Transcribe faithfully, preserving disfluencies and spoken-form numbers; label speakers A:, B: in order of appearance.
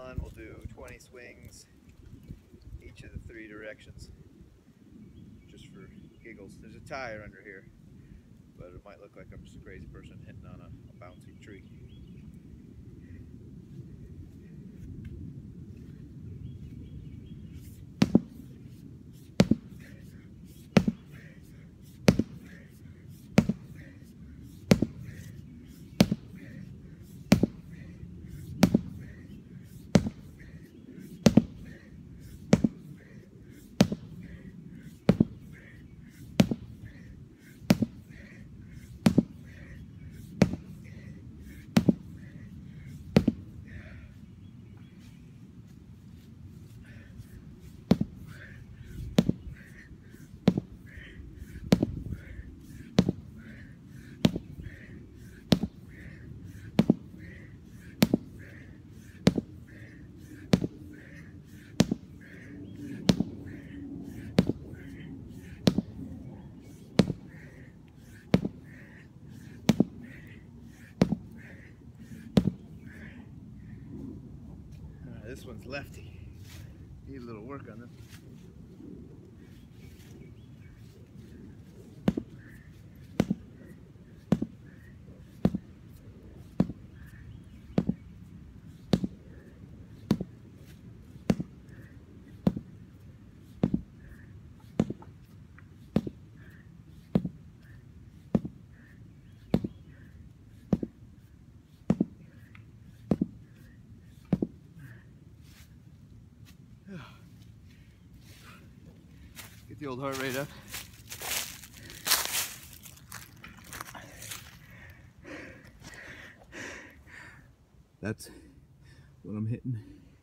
A: on. We'll do twenty swings each of the three directions, just for giggles. There's a tire under here, but it might look like I'm just a crazy person hitting on a, a bouncy tree. This one's lefty. Need a little work on this. Get the old heart rate up. That's what I'm hitting.